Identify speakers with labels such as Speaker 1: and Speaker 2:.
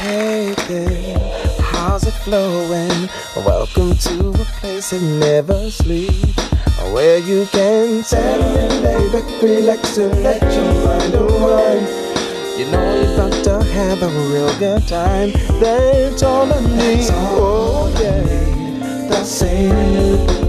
Speaker 1: Hey there, how's it flowing? Welcome to a place that never sleeps, where you can settle in, baby, relax and let your mind unwind. You know you're about to have a real good time. That's all I need. Oh yeah, that's saying